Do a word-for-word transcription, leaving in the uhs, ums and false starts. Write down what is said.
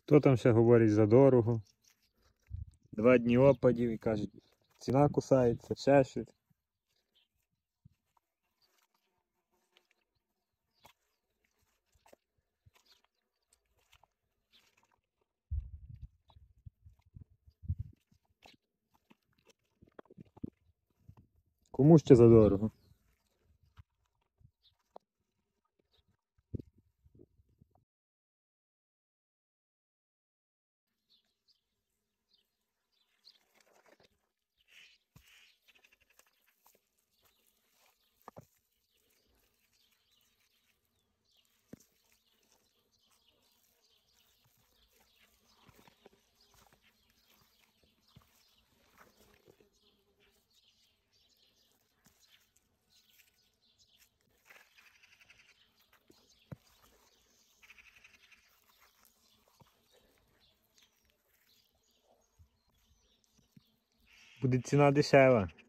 Хто там ще говорить за дорого? Два дні опадів і кажуть, ціна кусається, ще щось. Кому ще за дорого? Буде ціна дешева.